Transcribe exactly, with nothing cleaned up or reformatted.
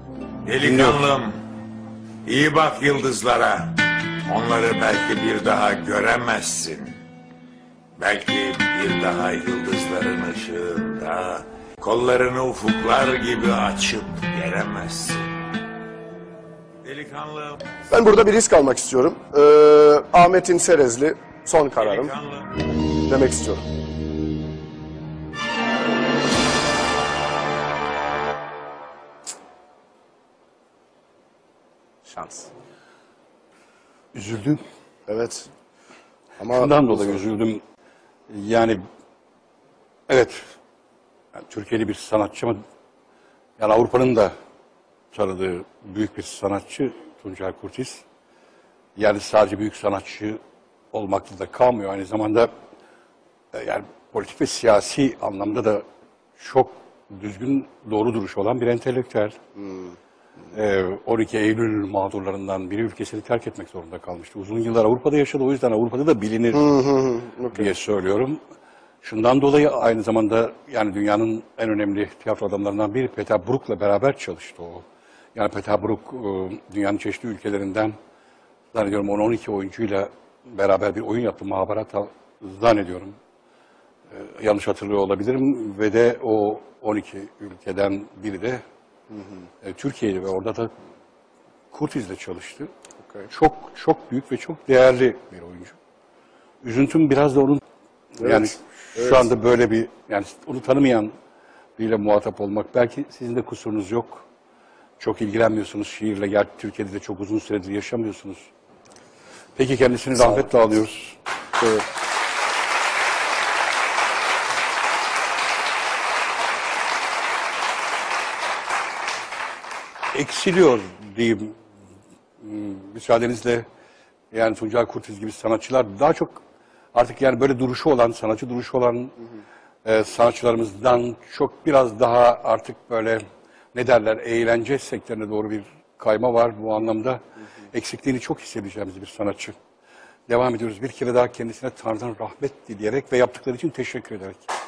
Delikanlım, iyi bak yıldızlara. Onları belki bir daha göremezsin. Belki bir daha yıldızların ışığında kollarını ufuklar gibi açıp geremezsin. Delikanlım. Ben burada bir risk almak istiyorum. Ee, Ahmet'in Serezli son kararım Delikanlım. demek istiyorum. Şans. Üzüldüm. Evet. Ama Şundan dolayı üzüldüm. Yani evet, yani Türkiye'li bir sanatçı ama yani Avrupa'nın da tanıdığı büyük bir sanatçı Tuncel Kurtiz. Yani sadece büyük sanatçı olmakla da kalmıyor. Aynı zamanda e, yani politik ve siyasi anlamda da çok düzgün, doğru duruş olan bir entelektüel. Hmm. Ee, on iki Eylül mağdurlarından biri ülkesini terk etmek zorunda kalmıştı. Uzun yıllar Avrupa'da yaşadı, o yüzden Avrupa'da da bilinir okay. diye söylüyorum. Şundan dolayı aynı zamanda yani dünyanın en önemli tiyatro adamlarından biri Peter Brook'la beraber çalıştı o. Yani Peter Brook dünyanın çeşitli ülkelerinden zannediyorum on on iki oyuncuyla beraber bir oyun yaptı. Mahabharata zannediyorum. Ee, yanlış hatırlıyor olabilirim ve de o on iki ülkeden biri de Hı hı. Türkiye'li ve orada da Kurtiz'le çalıştı. Okay. Çok çok büyük ve çok değerli bir oyuncu. Üzüntüm biraz da onun evet, yani evet. şu anda böyle bir yani onu tanımayan biriyle muhatap olmak. Belki sizin de kusurunuz yok. Çok ilgilenmiyorsunuz şiirle. Gerçi Türkiye'de de çok uzun süredir yaşamıyorsunuz. Peki kendisini rahmetle alıyoruz. Evet. Eksiliyor diyeyim müsaadenizle yani Tuncel Kurtiz gibi sanatçılar daha çok artık yani böyle duruşu olan sanatçı duruşu olan hı hı. E, sanatçılarımızdan çok biraz daha artık böyle ne derler eğlence sektörüne doğru bir kayma var bu anlamda hı hı. eksikliğini çok hissedeceğimiz bir sanatçı. Devam ediyoruz bir kere daha kendisine Tanrı'dan rahmet dileyerek ve yaptıkları için teşekkür ederek.